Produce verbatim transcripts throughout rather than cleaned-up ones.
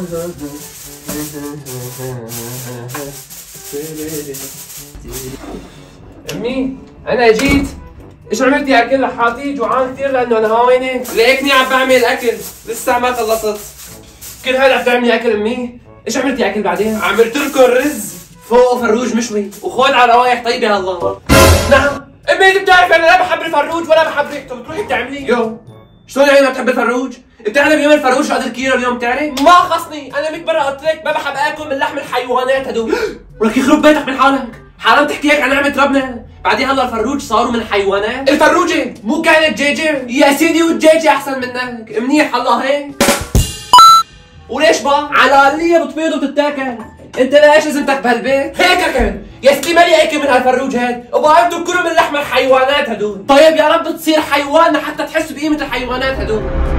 امي انا جيت. ايش عملتي يا اكل لحالتي؟ جوعان كثير لانه انا هاوينه. ليكني عم بعمل اكل لسه ما خلصت. كل هذا عم تعملي اكل امي؟ ايش عملتي اكل بعدين؟ عملت لكم رز فوق فروج مشوي وخذ على روايح طيبه هالله. نعم امي انت بتعرفي انا لا بحب الفروج ولا بحب ريحته، بتروحي بتعملي يو شلون يعني ما بتحب الفروج؟ بتعرف اليوم الفروج قدر كيلو اليوم بتعرف؟ ما خصني، انا مية مره قلت لك ما بحب اكل من لحم الحيوانات هدول. ولك يخرب بيتك من حالك، حرام تحكي هيك عن نعمة ربنا، بعدين هلا الفروج صاروا من الحيوانات؟ الفروجة مو كانت جيجة؟ يا سيدي والجيجة احسن منك، منيح الله هيك. وليش بقى؟ على اللي بتبيض وبتتاكل، انت ليش لازمتك بهالبيت؟ هيك اكل، يا سيدي مالي اكل من هالفروج هاد، وبقى انتم كلوا من لحم الحيوانات هدول. طيب يا رب تصير حيوان حتى تحس بقيمة الحيوانات هدول.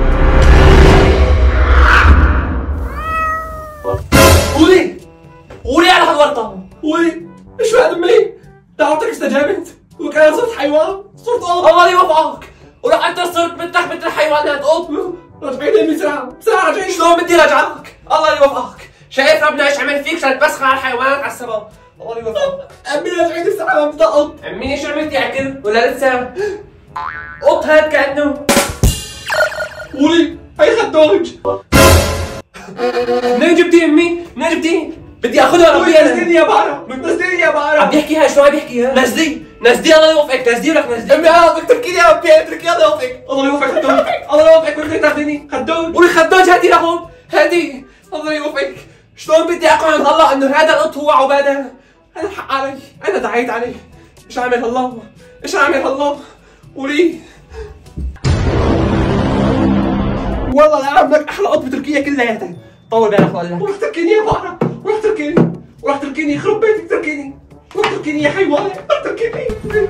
قولي قولي على هالورطة، قولي ايش بعد امي؟ دعوتك استجابت وكان صرت حيوان، صرت قط. الله يوفقك، ولو انت صرت مثلك مثل الحيوانات قط. رجعيني امي بسرعة بسرعة رجعيني. شلون بدي رجعك؟ الله يوفقك، شايف ربنا ايش عمل فيك عشان تبسخ على الحيوانات على السبب. الله يوفقك. امي رجعيني بسرعة ما بدي قط. امي ايش عملتي اكل ولا لسه؟ قط هاد كأنه. قولي هي خدوج. منين جبتيه امي؟ منين جبتيه؟ بدي اخذها ربي انا. نزليني يا بقرة، نزليني يا بقرة. عم بيحكيها شو عم بيحكيها؟ نزلي، نزلي الله يوفقك، نزلي لك نزلي. امي انا بدك تركيني يا ربي، اتركي الله يوفقك. الله يوفقك خدوج، الله يوفقك بدك تاخذيني خدوج. قولي خدوج هاتي لهون، هاتي. الله يوفقك. شلون بدي اقنع الله انه هذا القط هو عبادة؟ انا الحق علي، انا دعيت عليه. ايش عمل الله؟ ايش عمل الله؟ قولي. والله العالم لك احلى قط بتركيا كلياتها. طول بالك بقول لك. ورح تركيني يا بقرة، ورح تركيني، ورح تركيني يخرب بيتك تركيني، ورح تركيني يا حيوان، ورح تركيني.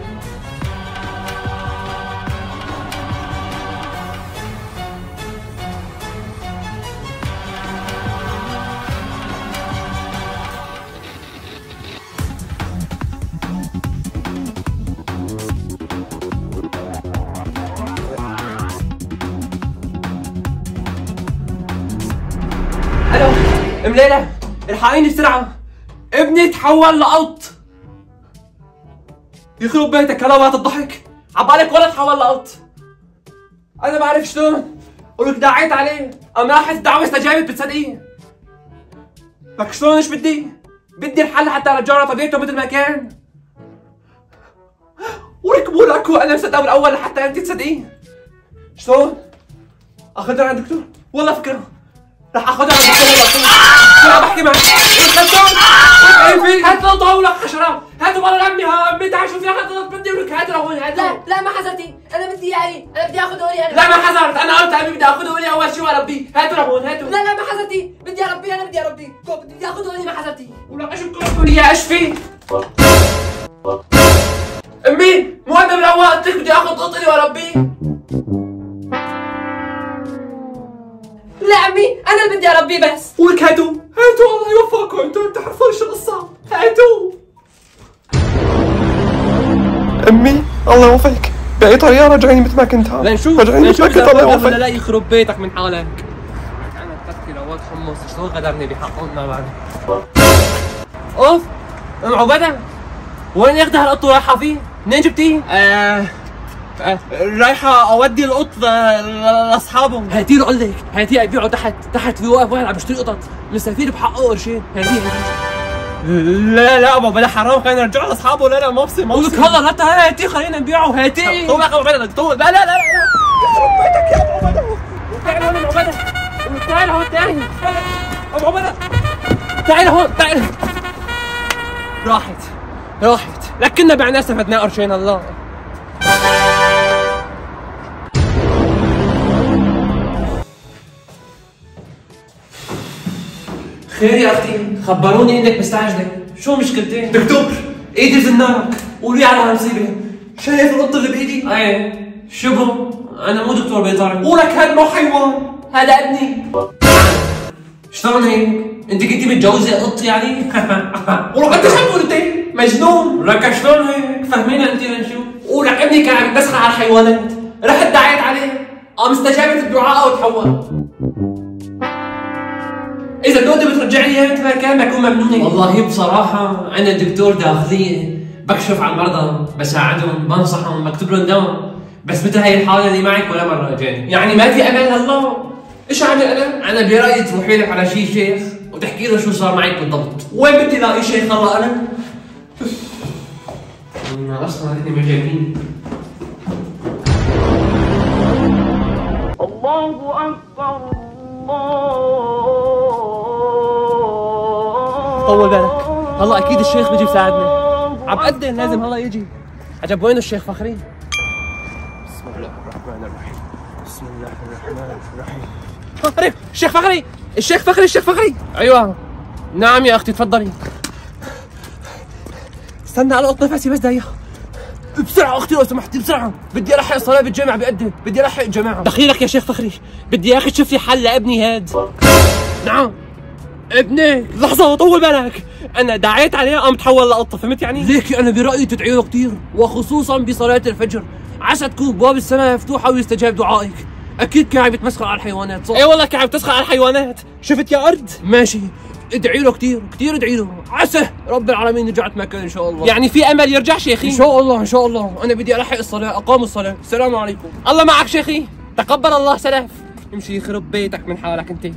الو ام ليلى الحقيني بسرعة، ابني تحول لقط. يخرب بيتك كلامات الضحك، عبالك ولا تحول لقط. انا بعرف شلون، ولك دعيت عليه، قام راحت الدعوة استجابت بتصدقيه. لك شلون ايش بدي؟ بدي الحل حتى ارجعه لطبيعته مثل ما كان. ولك بقول لك انا مصدقه بالاول لحتى انت تصدقيه. شلون؟ اخذها عند الدكتور؟ والله فكرة رح اخذها عند الدكتور. انا بحكي معك الخدام هات له طاولة حشرات، هاتوا برا لامي ها امي تعال شوفي اخذت بدي ولك هات لهون هات. لا لا ما حزرتي، انا بدي اياه، انا بدي اخذه لي انا. لا ما حزرت، انا قلت ابي بدي اخذه لي اول شيء واربيه، هاتوا لهون هاتوا. لا لا ما حزرتي، بدي اربيه انا بدي اربيه، بدي اخذه لي ما حزرتي. ولا ايش بتقولوا لي يا ايش في؟ امي مو انا بالاول قلت لك بدي اخذ قط لي واربيه؟ لا عمي انا اللي بدي اربيه بس. ولك هاتوا هاتوا الله يوفقكم، انتم بتعرفون شو القصة، هاتوا. امي الله يوفقك، بأي طريقة رجعيني مثل ما كنت. ها لنشوف رجعيني مثل ما كنت الله يوفقك. لا يخرب بيتك من حالك. انا ثلاث كيلوات حمص شلون غدرني بحقهم بعد. اوف ام عبده وين ياخذ هالقط رايحة فيه؟ منين جبتيه؟ آه رايحة اودي القط لاصحابه. هاتي له قول لك، هاتيه ابيعه تحت، تحت في واقف واحد عم يشتري قطط مستفيد بحقه قرشين، هاتيه هاتيه. لا لا ابو بلا حرام خلينا نرجع لاصحابه. لا لا ما بصير ما بصير. هلا لا هاتيه خلينا نبيعه هاتيه. طول يا ابو عبده طول. لا لا لا لا يخرب بيتك يا ابو عبده. تعال هون ابو عبده، تعال هون تعال ابو عبده، تعال هون تعال. راحت راحت لك كنا بعناه استفدناه قرشين الله. خير يا اختي، خبروني انك مستعجله، شو مشكلتين؟ دكتور ايدي زنارك، قولي على هالمصيبه. شايف القط اللي بايدي؟ ايه شبه انا مو دكتور بيطري. ولك هذا مو حيوان، هذا ابني. شلون هيك؟ انت كنتي متجوزه قط يعني؟ ولك انت شو قلت؟ مجنون. لك شلون هيك؟ فهمينا انت لنشوف. ولك ابني كان عم يتبسخ على الحيوانات، رحت دعيت عليه، قام استجابت الدعاء وتحول. اذا كنت بترجع لي اياها مثل ما كان بكون ممنونة. والله بصراحة انا دكتور داخلية، بكشف على المرضى، بساعدهم، بنصحهم، بكتب لهم دواء، بس مثل هي الحالة اللي معك ولا مرة اجاني. يعني ما في امل هالله؟ ايش اعمل انا؟ انا برايي تروحي لك على شي شيخ وتحكي له شو صار معك بالضبط. وين بدي الاقي شيخ الله انا؟ اصلا هذني مجانين. الله أكبر الله. طول بالك، هلا اكيد الشيخ بيجي يساعدنا. عم بقدم لازم هلا يجي. عجب وينه الشيخ فخري؟ بسم الله الرحمن الرحيم. بسم الله الرحمن الرحيم. قريب الشيخ فخري، الشيخ فخري، الشيخ فخري. ايوه نعم يا اختي تفضلي. استنى على قط نفسي بس دقيقة. بسرعة اختي لو سمحتي بسرعة، بدي الحق الصلاة بالجامع بقدم، بدي الحق الجماعة. دخيلك يا شيخ فخري، بدي يا اخي تشوف لي حل لابني هاد. نعم ابنك. لحظة طول بالك، أنا دعيت عليه قام تحول لقطة، فهمت يعني؟ ليكي أنا برأيي تدعي له كثير، وخصوصا بصلاة الفجر، عسى تكون أبواب السماء مفتوحة ويستجاب دعائك. أكيد كان عم يتمسخر على الحيوانات صح؟ إيه والله كان عم تسخر على الحيوانات، شفت يا أرد؟ ماشي، ادعي له كثير كثير ادعي له، عسى رب العالمين رجعت مكان إن شاء الله. يعني في أمل يرجع شيخي؟ إن شاء الله إن شاء الله، أنا بدي ألحق الصلاة، أقام الصلاة، السلام عليكم. الله معك شيخي، تقبل الله سلف. امشي يخرب بيتك من حالك أنت.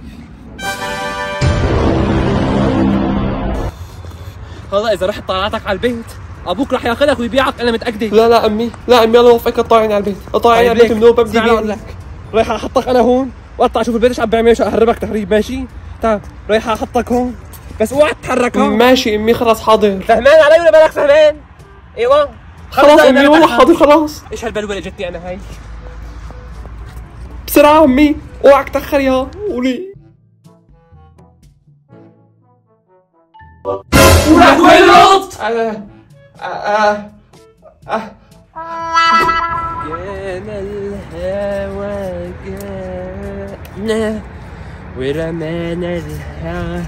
هلا اذا رحت طلعتك على البيت ابوك رح ياخذك ويبيعك انا متاكده. لا لا امي، لا امي الله يوفقك اطلعيني على البيت، اطلعيني على البيت منو ببدي اقول لك. رايح احطك انا هون واطلع اشوف البيت ايش عم بيعمل، اهربك تهريب ماشي؟ تعال رايح احطك هون بس اوعى تتحرك هون. ماشي امي خلص حاضر. فهمان علي ولا بالك فهمان؟ ايوه خلص امي والله حاضر خلاص. ايش هالبلوه جتني انا هاي؟ بسرعه امي اوعك تاخر يا قولي. ولك وين القط؟ أنا أه أه كان الهوى جاءنا ورمانا الهوى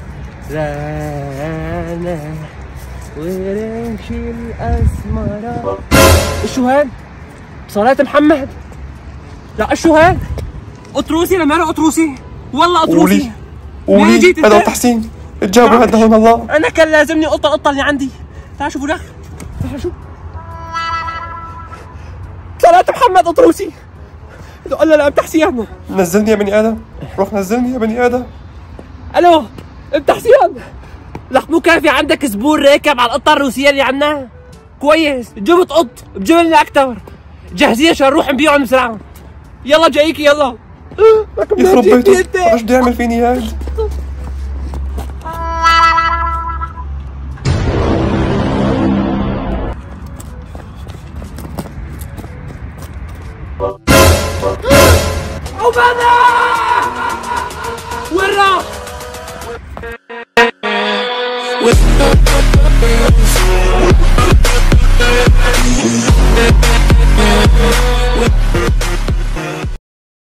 رانا ورمشي الأسمرة. شو هاد؟ بصلاة محمد؟ لا شو هاد؟ قطروسي لما أنا قطروسي والله قطروسي. قولي قولي هذا تحسين الجابوا هذا هون الله. انا كان لازمني قطه القطه اللي عندي. تعال شوفوا لك، تعال شوف صلاة محمد قطروسي. قال له لا ابن حسين نزلني يا بني ادم، روح نزلني يا بني ادم. الو ابن حسين، لك مو كان في عندك زبون راكب على القطه الروسيه اللي عنا؟ كويس جبت قط بجبلني اكثر، جهزيه عشان نروح نبيعهم بسرعه. يلا جايكي يلا. يخرب بيته ايش بده يعمل فيني هاد؟ عبادة وين راح؟